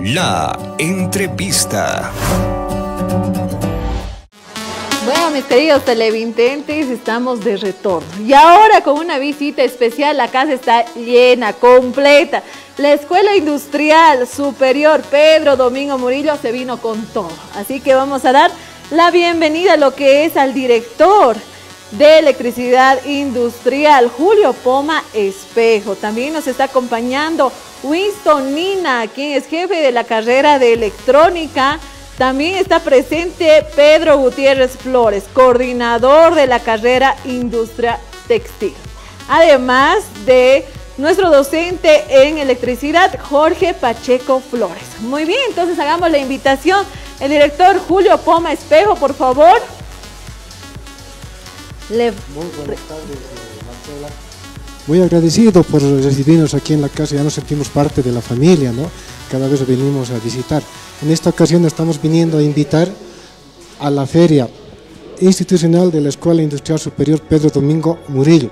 La entrevista. Bueno, mis queridos televidentes, estamos de retorno. Y ahora con una visita especial, la casa está llena, completa. La Escuela Industrial Superior Pedro Domingo Murillo se vino con todo. Así que vamos a dar la bienvenida a lo que es al director de Electricidad Industrial, Julio Poma Espejo. También nos está acompañando Winston Nina, quien es jefe de la carrera de Electrónica. También está presente Pedro Gutiérrez Flores, coordinador de la carrera Industria Textil. Además de nuestro docente en electricidad, Jorge Pacheco Flores. Muy bien, entonces hagamos la invitación. El director Julio Poma Espejo, por favor. Muy buenas tardes, Marcela. Muy agradecido por recibirnos aquí en la casa, ya nos sentimos parte de la familia, ¿no? Cada vez venimos a visitar. En esta ocasión estamos viniendo a invitar a la Feria Institucional de la Escuela Industrial Superior Pedro Domingo Murillo,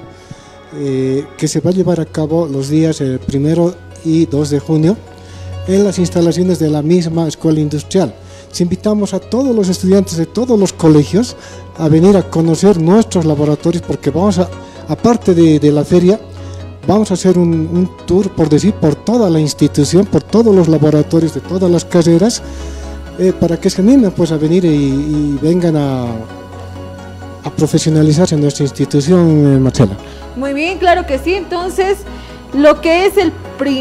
que se va a llevar a cabo los días 1 y 2 de junio en las instalaciones de la misma Escuela Industrial. Les invitamos a todos los estudiantes de todos los colegios a venir a conocer nuestros laboratorios, porque vamos a, aparte de la feria, vamos a hacer un tour, por decir, por toda la institución, por todos los laboratorios de todas las carreras, para que se animen pues a venir y vengan a profesionalizarse en nuestra institución, Marcela. Muy bien, claro que sí. Entonces, lo que es el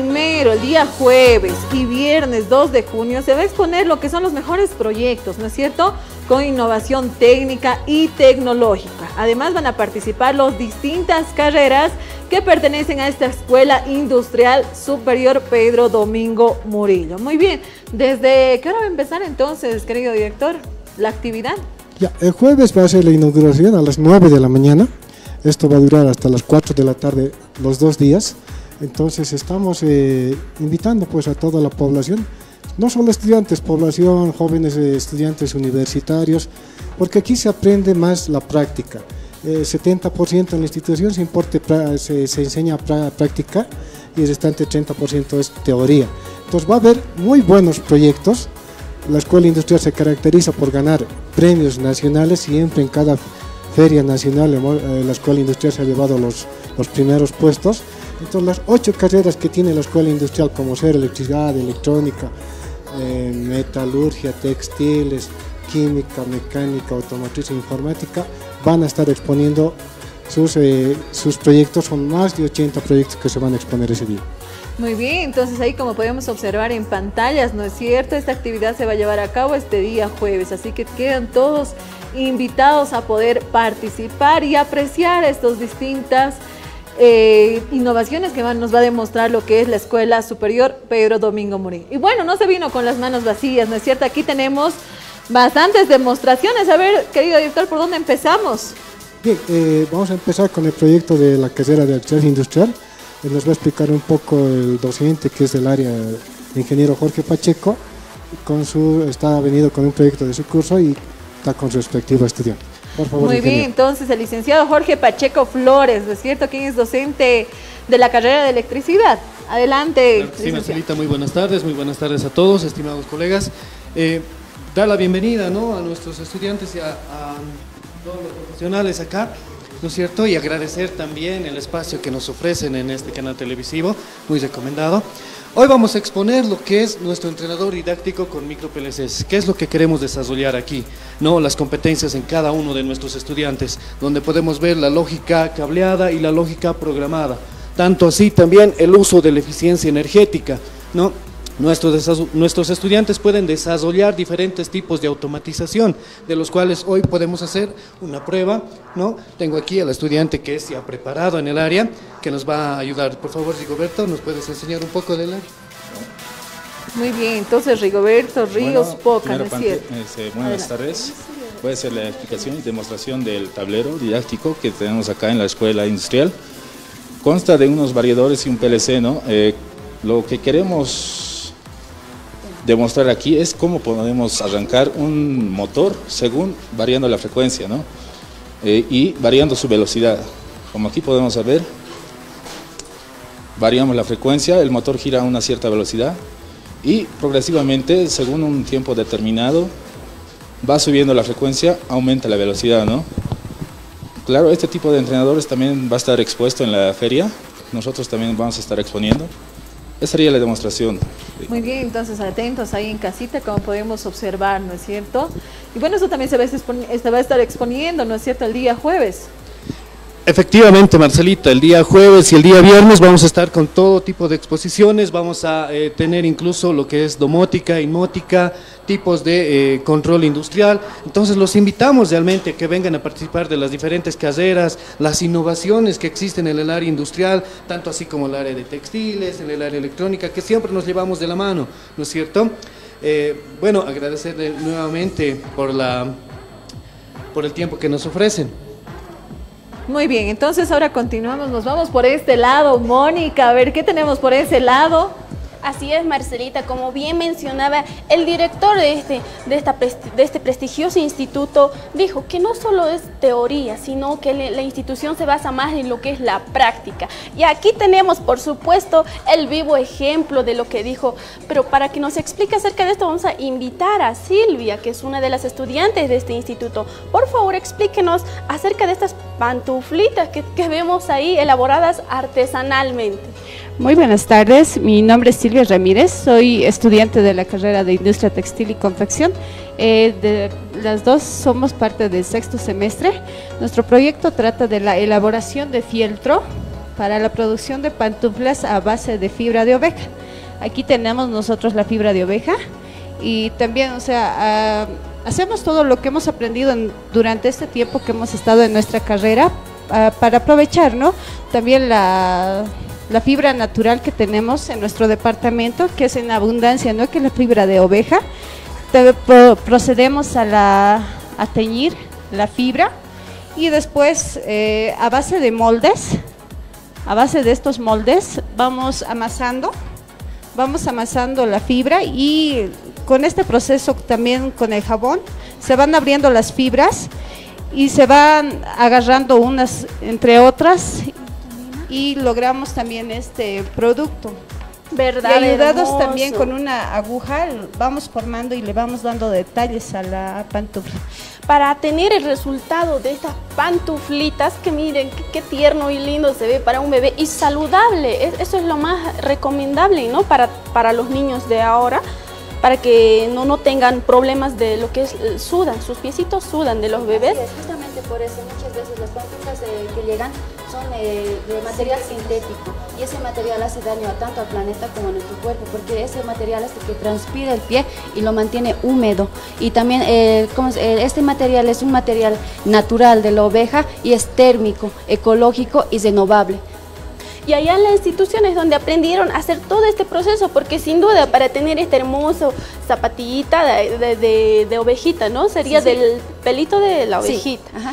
día jueves y viernes 2 de junio, se va a exponer lo que son los mejores proyectos, ¿no es cierto?, con innovación técnica y tecnológica. Además van a participar las distintas carreras que pertenecen a esta Escuela Industrial Superior Pedro Domingo Murillo. Muy bien, ¿desde qué hora va a empezar entonces, querido director, la actividad? Ya, el jueves va a ser la inauguración a las 9 de la mañana. Esto va a durar hasta las 4 de la tarde los 2 días. Entonces estamos invitando pues a toda la población, no solo estudiantes, población, jóvenes estudiantes universitarios, porque aquí se aprende más la práctica. 70% en la institución se enseña a practicar y el restante 30% es teoría. Entonces va a haber muy buenos proyectos. La Escuela Industrial se caracteriza por ganar premios nacionales, siempre en cada feria nacional la Escuela Industrial se ha llevado los primeros puestos. Entonces las 8 carreras que tiene la Escuela Industrial, como ser electricidad, electrónica, metalurgia, textiles, química, mecánica, automotriz e informática, van a estar exponiendo sus proyectos. Son más de 80 proyectos que se van a exponer ese día. Muy bien, entonces ahí como podemos observar en pantallas, ¿no es cierto?, esta actividad se va a llevar a cabo este día jueves, así que quedan todos invitados a poder participar y apreciar estas distintas innovaciones que nos va a demostrar lo que es la Escuela Superior Pedro Domingo Murillo. Y bueno, no se vino con las manos vacías, ¿no es cierto? Aquí tenemos bastantes demostraciones. A ver, querido director, ¿por dónde empezamos? Bien, vamos a empezar con el proyecto de la carrera de electricidad industrial. Nos va a explicar un poco el docente, que es del área de ingeniero Jorge Pacheco. Está venido con un proyecto de su curso y está con su respectivo estudiante. Por favor, muy bien, entonces el licenciado Jorge Pacheco Flores, ¿no es cierto?, quien es docente de la carrera de electricidad. Adelante. Claro, sí, Marcelita, muy buenas tardes a todos, estimados colegas. Dar la bienvenida, ¿no?, a nuestros estudiantes y a todos los profesionales acá, ¿no es cierto?, y agradecer también el espacio que nos ofrecen en este canal televisivo, muy recomendado. Hoy vamos a exponer lo que es nuestro entrenador didáctico con micro PLCs. ¿Qué es lo que queremos desarrollar aquí? ¿No? Las competencias en cada uno de nuestros estudiantes, donde podemos ver la lógica cableada y la lógica programada. Tanto así también el uso de la eficiencia energética, ¿no? Nuestros estudiantes pueden desarrollar diferentes tipos de automatización, de los cuales hoy podemos hacer una prueba, ¿no? Tengo aquí al estudiante que es ya preparado en el área, que nos va a ayudar. Por favor, Rigoberto, ¿nos puedes enseñar un poco del área? Muy bien, entonces Rigoberto Ríos Poca, ¿no es cierto? Buenas tardes. Puede ser la explicación y demostración del tablero didáctico que tenemos acá en la Escuela Industrial. Consta de unos variadores y un PLC, ¿no? Lo que queremos demostrar aquí es cómo podemos arrancar un motor según variando la frecuencia, ¿no? Y variando su velocidad. Como aquí podemos ver, variamos la frecuencia, el motor gira a una cierta velocidad y progresivamente, según un tiempo determinado, va subiendo la frecuencia, aumenta la velocidad, ¿no? Claro, este tipo de entrenadores también va a estar expuesto en la feria, nosotros también vamos a estar exponiendo. Esa sería la demostración. Muy bien, entonces atentos ahí en casita como podemos observar, ¿no es cierto? Y bueno, eso también se va a estar exponiendo, ¿no es cierto?, el día jueves. Efectivamente, Marcelita, el día jueves y el día viernes vamos a estar con todo tipo de exposiciones, vamos a tener incluso lo que es domótica, inmótica, tipos de control industrial. Entonces los invitamos realmente a que vengan a participar de las diferentes carreras, las innovaciones que existen en el área industrial, tanto así como el área de textiles, en el área electrónica, que siempre nos llevamos de la mano, ¿no es cierto? Bueno, agradecerle nuevamente por el tiempo que nos ofrecen. Muy bien, entonces ahora continuamos, nos vamos por este lado, Mónica, a ver, ¿qué tenemos por ese lado? Así es, Marcelita, como bien mencionaba el director de este prestigioso instituto, dijo que no solo es teoría, sino que la institución se basa más en lo que es la práctica. Y aquí tenemos, por supuesto, el vivo ejemplo de lo que dijo, pero para que nos explique acerca de esto vamos a invitar a Silvia, que es una de las estudiantes de este instituto. Por favor, explíquenos acerca de estas pantuflitas que vemos ahí elaboradas artesanalmente. Muy buenas tardes, mi nombre es Silvia Ramírez, soy estudiante de la carrera de Industria Textil y Confección. Las dos somos parte del sexto semestre. Nuestro proyecto trata de la elaboración de fieltro para la producción de pantuflas a base de fibra de oveja. Aquí tenemos nosotros la fibra de oveja y también, o sea, hacemos todo lo que hemos aprendido durante este tiempo que hemos estado en nuestra carrera para aprovechar, ¿no? También la fibra natural que tenemos en nuestro departamento, que es en abundancia, ¿no?, que es la fibra de oveja. Procedemos a teñir la fibra y después a base de moldes, a base de estos moldes vamos amasando la fibra, y con este proceso también con el jabón se van abriendo las fibras y se van agarrando unas entre otras y logramos también este producto. ¿Verdad? Y ayudados hermoso. También con una aguja vamos formando y le vamos dando detalles a la pantufla. Para tener el resultado de estas pantuflitas, que miren qué tierno y lindo se ve para un bebé y saludable, eso es lo más recomendable, ¿no? Para los niños de ahora, para que no tengan problemas de lo que es sudan, sus piecitos sudan de los bebés. Así es, justamente por eso muchas veces las pantuflas que llegan son de material sintético, y ese material hace daño tanto al planeta como a nuestro cuerpo, porque ese material hace que transpire el pie y lo mantiene húmedo. Y también este material es un material natural de la oveja y es térmico, ecológico y renovable. Y allá en las instituciones donde aprendieron a hacer todo este proceso, porque sin duda para tener este hermoso zapatillita de ovejita, ¿no? Sería sí, del pelito de la ovejita. Sí.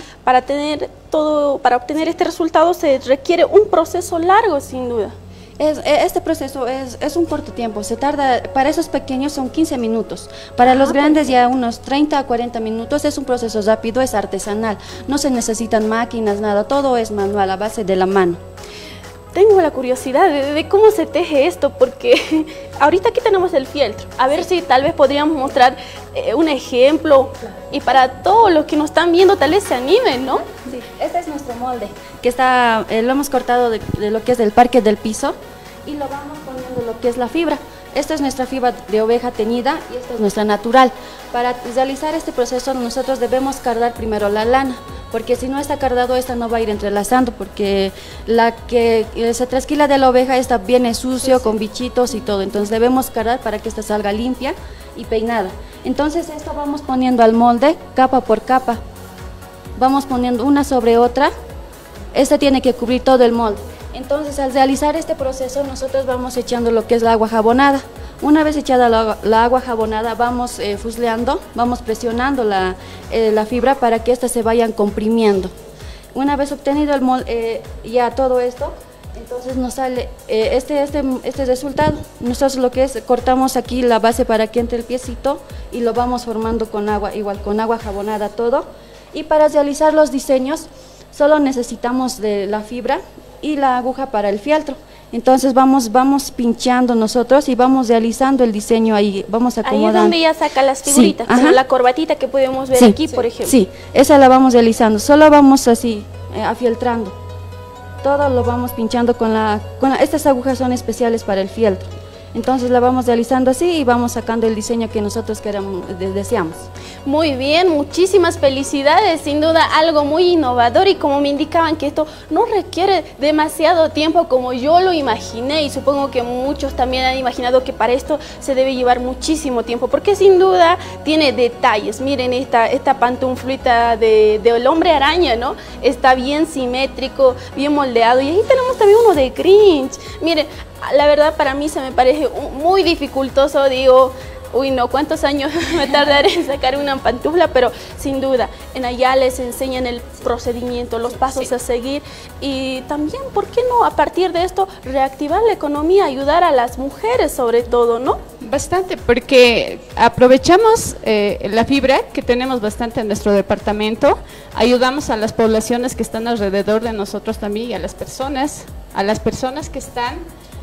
Para obtener este resultado se requiere un proceso largo, sin duda. Este proceso es un corto tiempo, se tarda, para esos pequeños son 15 minutos, para los grandes ya unos 30 a 40 minutos, es un proceso rápido, es artesanal, no se necesitan máquinas, nada, todo es manual, a base de la mano. Tengo la curiosidad de cómo se teje esto, porque ahorita aquí tenemos el fieltro. A ver si tal vez podríamos mostrar un ejemplo, y para todos los que nos están viendo tal vez se animen, ¿no? Sí, este es nuestro molde, que lo hemos cortado de lo que es del parque del piso, y lo vamos poniendo lo que es la fibra. Esta es nuestra fibra de oveja teñida y esta es nuestra natural. Para realizar este proceso nosotros debemos cardar primero la lana, porque si no está cardado esta no va a ir entrelazando, porque la que se trasquila de la oveja esta viene sucio, con bichitos y todo, entonces debemos cardar para que esta salga limpia y peinada. Entonces esto vamos poniendo al molde capa por capa, vamos poniendo una sobre otra, esta tiene que cubrir todo el molde. Entonces al realizar este proceso nosotros vamos echando lo que es la agua jabonada. Una vez echada la agua jabonada vamos fusleando, vamos presionando la fibra para que éstas se vayan comprimiendo. Una vez obtenido el molde, ya todo esto, entonces nos sale este resultado. Nosotros lo que es, cortamos aquí la base para que entre el piecito y lo vamos formando con agua, igual con agua jabonada todo. Y para realizar los diseños solo necesitamos de la fibra y la aguja para el fieltro. Entonces vamos pinchando nosotros y vamos realizando el diseño ahí, vamos acomodando. Ahí es donde ya saca las figuritas, Sí, como ajá. la corbatita que podemos ver Sí, aquí, por ejemplo. Sí, esa la vamos realizando, solo vamos así, afieltrando. Todo lo vamos pinchando estas agujas son especiales para el fieltro. Entonces la vamos realizando así y vamos sacando el diseño que nosotros deseamos. Muy bien, muchísimas felicidades, sin duda algo muy innovador, y como me indicaban que esto no requiere demasiado tiempo como yo lo imaginé, y supongo que muchos también han imaginado que para esto se debe llevar muchísimo tiempo, porque sin duda tiene detalles. Miren esta pantuflita del hombre araña, ¿no? Está bien simétrico, bien moldeado, y ahí tenemos también uno de Grinch. Miren, la verdad para mí se me parece muy dificultoso, digo, uy no, ¿cuántos años me tardaré en sacar una pantufla? Pero sin duda, en allá les enseñan el procedimiento, los pasos a seguir, y también, ¿por qué no a partir de esto reactivar la economía, ayudar a las mujeres sobre todo, ¿no? Bastante, porque aprovechamos la fibra que tenemos bastante en nuestro departamento, ayudamos a las poblaciones que están alrededor de nosotros también, y a las personas que están,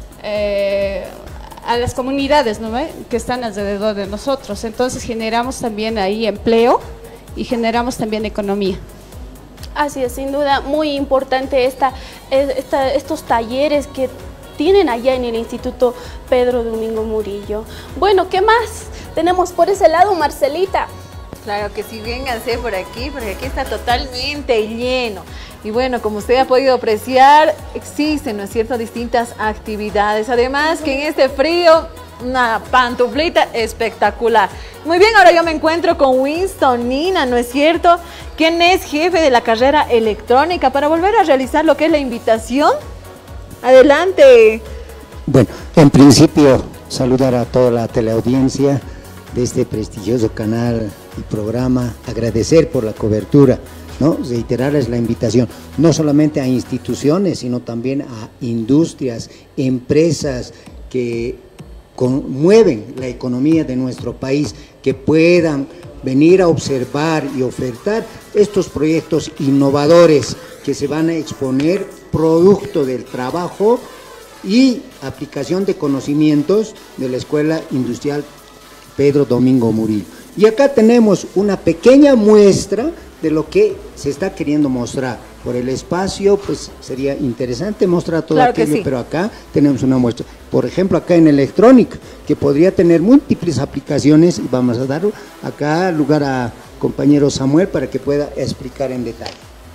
a las comunidades, ¿no?, que están alrededor de nosotros. Entonces generamos también ahí empleo y generamos también economía. Así es, sin duda muy importante estos talleres que tienen allá en el Instituto Pedro Domingo Murillo. Bueno, ¿qué más tenemos por ese lado, Marcelita? Claro que sí, vénganse por aquí, porque aquí está totalmente lleno. Y bueno, como usted ha podido apreciar, existen, ¿no es cierto?, distintas actividades. Además que en este frío, una pantuflita espectacular. Muy bien, ahora yo me encuentro con Winston Nina, ¿no es cierto?, quien es jefe de la carrera electrónica, para volver a realizar lo que es la invitación. Adelante. Bueno, en principio saludar a toda la teleaudiencia de este prestigioso canal y programa, agradecer por la cobertura, ¿no? Reiterarles la invitación, no solamente a instituciones, sino también a industrias, empresas que mueven la economía de nuestro país, que puedan venir a observar y ofertar estos proyectos innovadores que se van a exponer, producto del trabajo y aplicación de conocimientos de la Escuela Industrial Pedro Domingo Murillo. Y acá tenemos una pequeña muestra de lo que se está queriendo mostrar. Por el espacio, pues sería interesante mostrar todo aquello, sí. Pero acá tenemos una muestra. Por ejemplo, acá en electrónica, que podría tener múltiples aplicaciones, y vamos a dar acá lugar a compañero Samuel para que pueda explicar en detalle.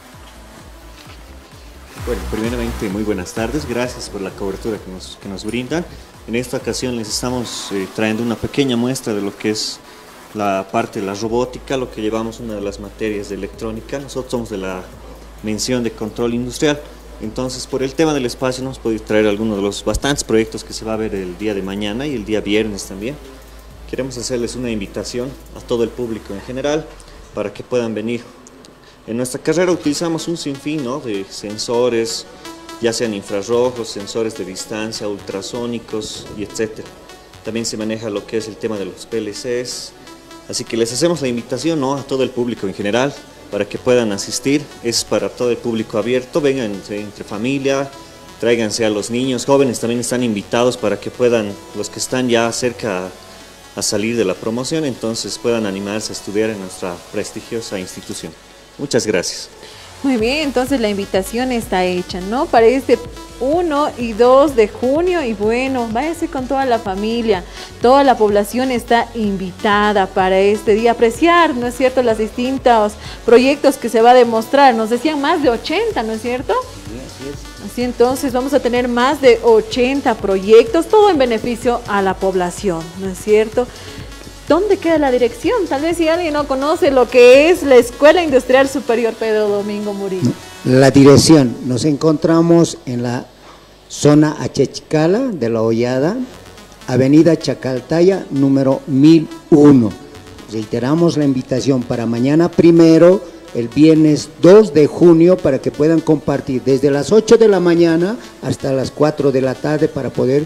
Bueno, primeramente, muy buenas tardes, gracias por la cobertura que nos brindan. En esta ocasión les estamos trayendo una pequeña muestra de lo que es la parte de la robótica, lo que llevamos una de las materias de electrónica. Nosotros somos de la mención de control industrial, entonces por el tema del espacio nos hemos podido traer algunos de los bastantes proyectos que se va a ver el día de mañana y el día viernes también. Queremos hacerles una invitación a todo el público en general para que puedan venir. En nuestra carrera utilizamos un sinfín, ¿no?, de sensores, ya sean infrarrojos, sensores de distancia, ultrasónicos y etcétera. También se maneja lo que es el tema de los PLCs, así que les hacemos la invitación, ¿no?, a todo el público en general para que puedan asistir. Es para todo el público abierto, vengan entre familia, tráiganse a los niños, jóvenes también están invitados para que puedan, los que están ya cerca a salir de la promoción, entonces puedan animarse a estudiar en nuestra prestigiosa institución. Muchas gracias. Muy bien, entonces la invitación está hecha, ¿no?, para este 1 y 2 de junio, y bueno, váyase con toda la familia, toda la población está invitada para este día, apreciar, ¿no es cierto?, los distintos proyectos que se va a demostrar. Nos decían más de 80, ¿no es cierto? Sí, así es. Así entonces vamos a tener más de 80 proyectos, todo en beneficio a la población, ¿no es cierto? ¿Dónde queda la dirección? Tal vez si alguien no conoce lo que es la Escuela Industrial Superior Pedro Domingo Murillo. La dirección, nos encontramos en la zona Achechicala de La Hollada, avenida Chacaltaya, número 1001. Reiteramos la invitación para mañana primero, el viernes 2 de junio, para que puedan compartir desde las 8 de la mañana hasta las 4 de la tarde para poder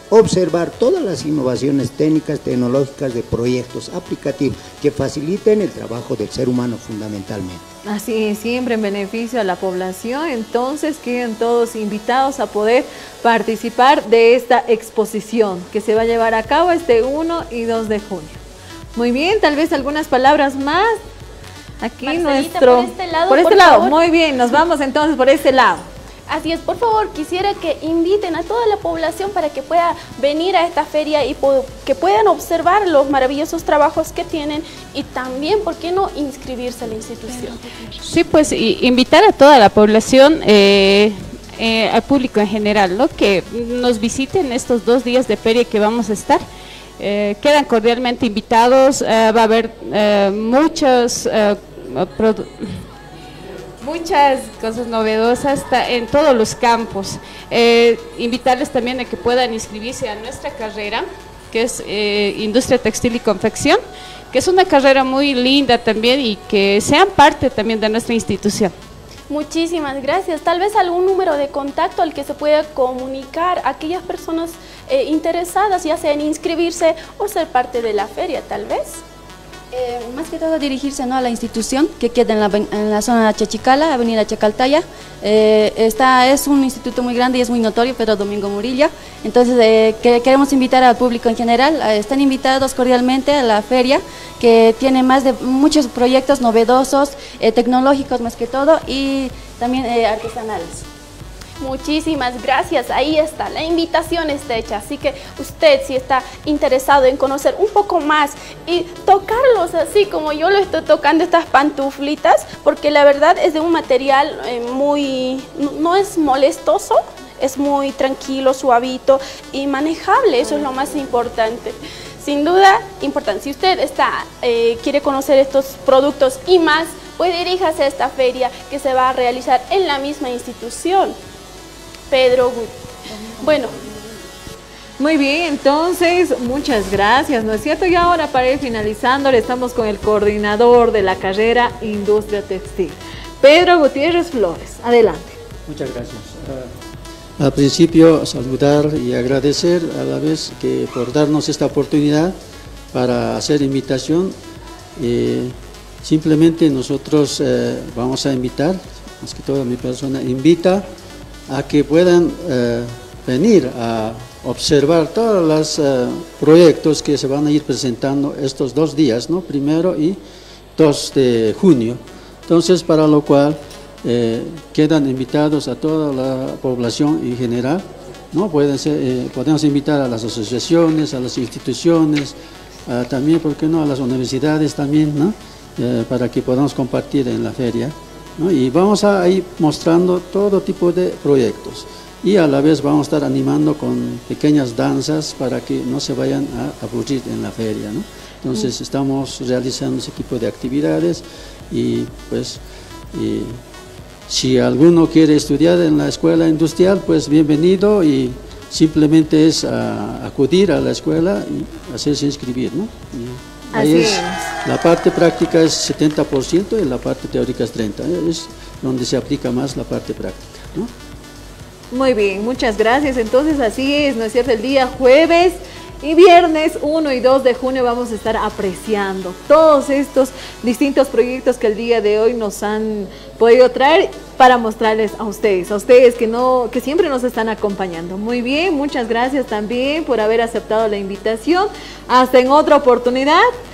observar todas las innovaciones técnicas, tecnológicas de proyectos aplicativos que faciliten el trabajo del ser humano fundamentalmente. Así es, siempre en beneficio a la población, entonces quedan todos invitados a poder participar de esta exposición que se va a llevar a cabo este 1 y 2 de junio. Muy bien, tal vez algunas palabras más. Aquí Marcelita, nuestro... por este lado, muy bien, nos vamos entonces por este lado. Así es, por favor, quisiera que inviten a toda la población para que pueda venir a esta feria y que puedan observar los maravillosos trabajos que tienen y también, ¿por qué no?, inscribirse a la institución. Sí, pues invitar a toda la población, al público en general, ¿no?, que nos visiten estos 2 días de feria que vamos a estar. Quedan cordialmente invitados, va a haber muchas cosas novedosas en todos los campos. Invitarles también a que puedan inscribirse a nuestra carrera, que es Industria Textil y Confección, que es una carrera muy linda también y que sean parte también de nuestra institución. Muchísimas gracias. Tal vez algún número de contacto al que se pueda comunicar a aquellas personas interesadas, ya sea en inscribirse o ser parte de la feria, tal vez. Más que todo dirigirse, ¿no?, a la institución que queda en la zona de Chachicala, avenida Chacaltaya. Es un instituto muy grande y es muy notorio, pero Domingo Murillo. Entonces queremos invitar al público en general, están invitados cordialmente a la feria, que tiene muchos proyectos novedosos, tecnológicos más que todo, y también artesanales. Muchísimas gracias, ahí está, la invitación está hecha, así que usted si está interesado en conocer un poco más y tocarlos así como yo lo estoy tocando, estas pantuflitas, porque la verdad es de un material no es molestoso, es muy tranquilo, suavito y manejable, eso es lo más importante. Sin duda, importante, si usted quiere conocer estos productos y más, pues diríjase a esta feria que se va a realizar en la misma institución. Pedro, bueno. Muy bien, entonces, muchas gracias, ¿no es cierto? Y ahora para ir finalizando, estamos con el coordinador de la carrera Industria Textil, Pedro Gutiérrez Flores. Adelante. Muchas gracias. Al principio, saludar y agradecer a la vez que por darnos esta oportunidad para hacer invitación. Simplemente nosotros vamos a invitar, más que todo mi persona invita a que puedan venir a observar todos los proyectos que se van a ir presentando estos 2 días, ¿no?, 1 y 2 de junio. Entonces, para lo cual quedan invitados a toda la población en general, ¿no? Podemos invitar a las asociaciones, a las instituciones, también, ¿por qué no?, a las universidades también, ¿no?, para que podamos compartir en la feria, ¿no? Y vamos a ir mostrando todo tipo de proyectos y a la vez vamos a estar animando con pequeñas danzas para que no se vayan a aburrir en la feria, ¿no? Entonces estamos realizando ese tipo de actividades y pues si alguno quiere estudiar en la escuela industrial, pues bienvenido, y simplemente es acudir a la escuela y hacerse inscribir, ¿no? Ahí la parte práctica es 70% y la parte teórica es 30%, es donde se aplica más la parte práctica, ¿no? Muy bien, muchas gracias. Entonces así es, ¿no es cierto? El día jueves y viernes 1 y 2 de junio vamos a estar apreciando todos estos distintos proyectos que el día de hoy nos han podido traer para mostrarles a ustedes que siempre nos están acompañando. Muy bien, muchas gracias también por haber aceptado la invitación. Hasta en otra oportunidad.